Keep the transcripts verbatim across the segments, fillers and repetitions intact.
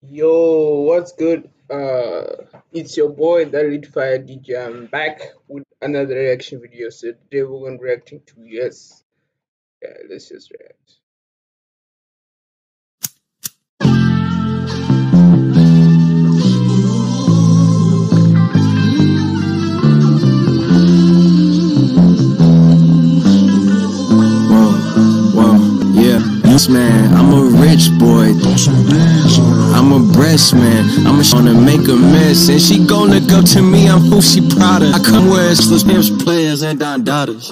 Yo, what's good? Uh, it's your boy, the Lit Fire D J. I'm back with another reaction video. So today we're going to reacting to yes. Yeah, let's just react. Man, I'm a rich boy. I'm a breast man. I'm a gonna make a mess, and she gon' look up to me. I'm who she proud of. I come where it's for pimps, players, and Don daughters.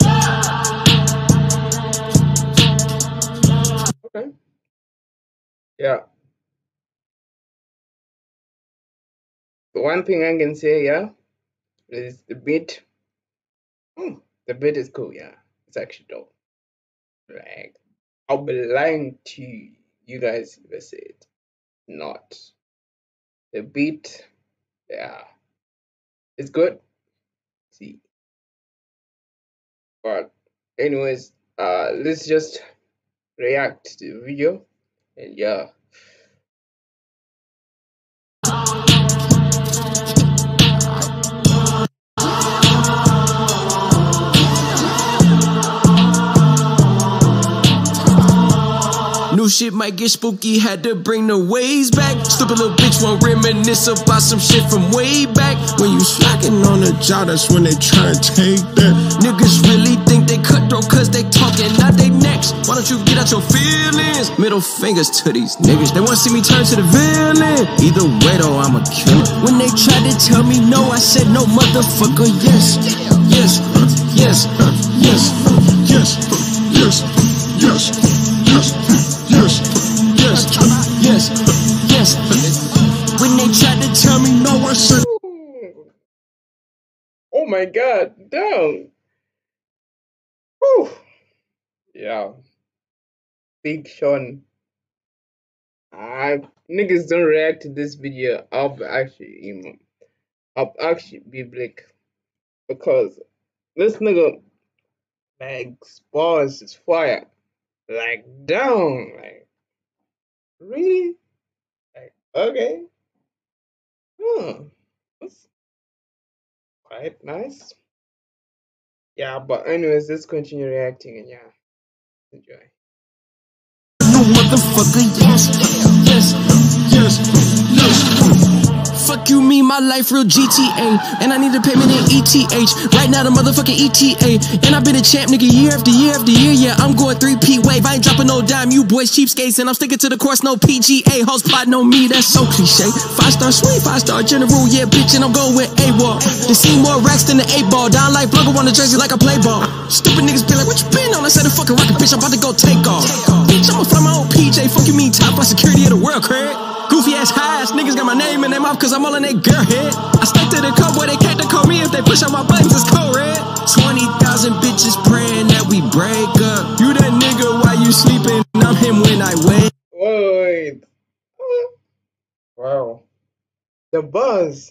Okay. Yeah. The one thing I can say, yeah, is the beat. Hmm, the beat is cool. Yeah, it's actually dope. Like, I'll be lying to you guys if I say it. Not. The beat, yeah, it's good. See. But anyways, uh let's just react to the video and yeah. New shit might get spooky, had to bring the waves back. Stupid little bitch won't reminisce about some shit from way back. When you slacking on the job, that's when they try and take that. Niggas really think they cutthroat cause they talking, not they next. Why don't you get out your feelings? Middle fingers to these niggas, they wanna see me turn to the villain. Either way though, I'm a killer. When they tried to tell me no, I said no, motherfucker, yes. Yes, yes, yes, yes, yes, yes, yes. Yes, yes, yes, yes. When they tried to tell me no, I said, oh my god, damn. Whew. Yeah. Big Sean. I niggas don't react to this video. I'll be actually emo. I'll actually be black. Because this nigga like bars is fire. Like down, like really, like okay, hmm, that's quite nice. Yeah, but anyways, let's continue reacting and yeah, enjoy. No motherfucker, yes, yes, yes, yes. Fuck you, me, my life real G T A, and I need a payment in E T H. Right now, the motherfucking E T A, and I've been a champ, nigga, year after year after year. Yeah, I'm going three P wave. I ain't dropping no dime, you boys cheapskates, and I'm sticking to the course, no P G A. Hoes plotting on me, that's so cliche. Five star sweet, five star general, yeah, bitch, and I'm going with A-Wall. They see more racks than the eight ball. Down like Plugger on the jersey like a play ball. Stupid niggas be like, what you been on? I said a fucking rocket, bitch, I'm about to go take off. Bitch, I'ma fly my own P J. Fuck you mean top by security of the world, Craig. Goofy ass high ass niggas got my name in their mouth cause I'm all in their girl head. I stuck to the cup where they can't call me if they push on my buttons, it's cold red. twenty thousand bitches praying that we break up. You that nigga while you sleeping, I'm him when I wake. Wait. Wow. The buzz.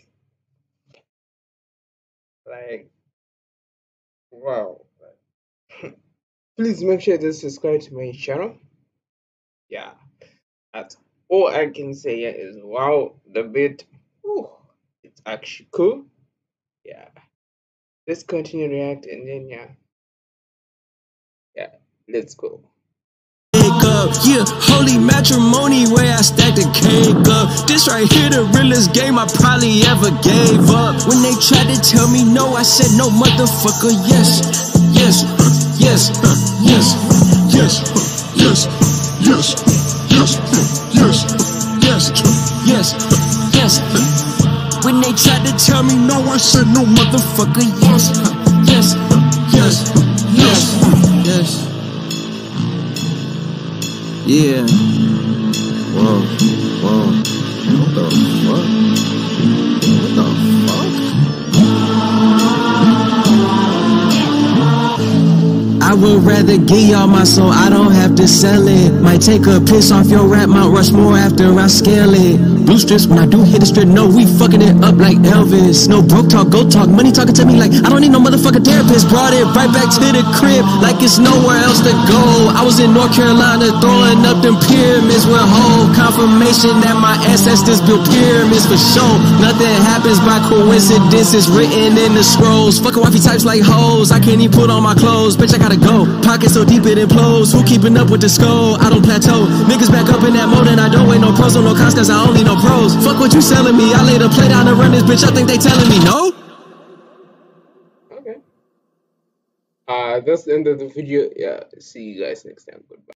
Like, wow. Please make sure to subscribe to my channel. Yeah. That's all I can say here is wow, the beat, whew, it's actually cool. Yeah, let's continue to react and then yeah, yeah, let's go. Yeah, holy matrimony where I stack the cake up. This right here the realest game I probably ever gave up. When they tried to tell me no, I said no, motherfucker, yes, yes, yes, yes, yes, yes, yes, yes, yes, yes, yes, yes. When they tried to tell me no, I said no, motherfucker, yes, yes, yes, yes, yes. Yeah. Whoa, whoa. What the fuck? What the fuck? I would rather give y'all my soul, I don't have to sell it. Might take a piss off your rap, Mount Rushmore after I scale it. Blue strips when I do hit the strip, no, we fucking it up like Elvis. No broke talk, go talk, money talking to me like I don't need no motherfucking therapist. Brought it right back to the crib like it's nowhere else to go. I was in North Carolina throwing up them pyramids with whole confirmation that my ancestors built pyramids for sure. Nothing happens by coincidence, it's written in the scrolls. Fucking wifey types like hoes, I can't even put on my clothes. Bitch, I gotta go. Pockets so deep it implodes. Who keeping up with the skull? I don't plateau. Niggas back up in that mode and I don't wait no pros or no cons, cause I only know pros. Fuck what you selling me. I laid a play down to run this bitch. I think they telling me no. Okay. Uh, that's the end of the video. Yeah. See you guys next time. Goodbye.